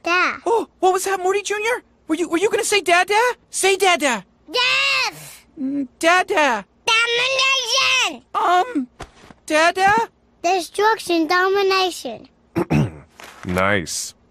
Da. Oh, what was that, Morty Jr.? Were you gonna say dada? Say dada. Death! Dada. Domination! Dada? Destruction, domination. Nice.